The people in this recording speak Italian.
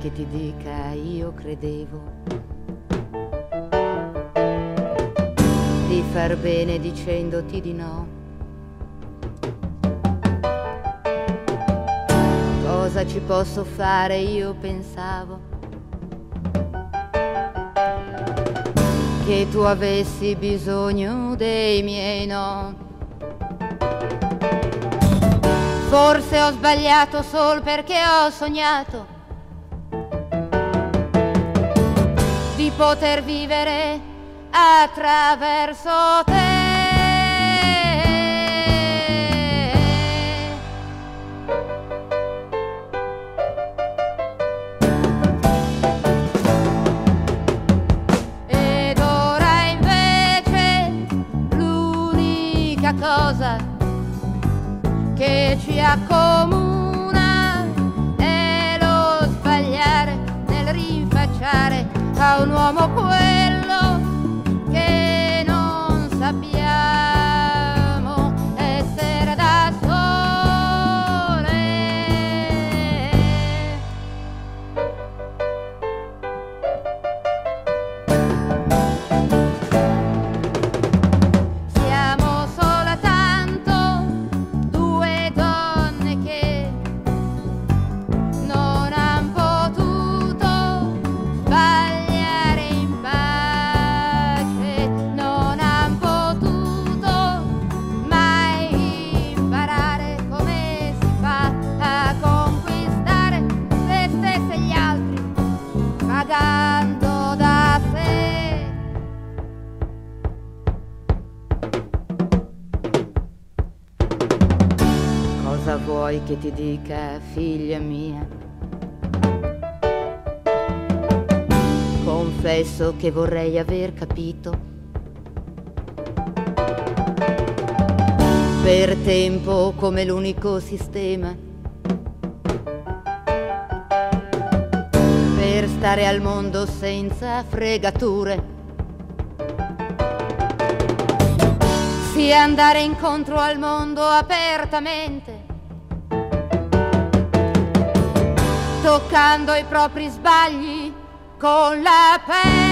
che ti dica io credevo di far bene dicendoti di no. Cosa ci posso fare, io pensavo che tu avessi bisogno dei miei no. Forse ho sbagliato sol perché ho sognato di poter vivere attraverso te. Ed ora invece l'unica cosa che ci accomuna è lo sbagliare nel rinfacciare a un uomo quello che non sappiamo essere da sole. Siamo soltanto due donne che non han potuto sbagliare in pace, non han potuto mai imparare come si fa a conquistare se stesse e gli altri pagando da sé. Cosa vuoi che ti dica, figlia mia? Confesso che vorrei aver capito per tempo come l'unico sistema per stare al mondo senza fregature sia andare incontro al mondo apertamente, toccando i propri sbagli con la pelle.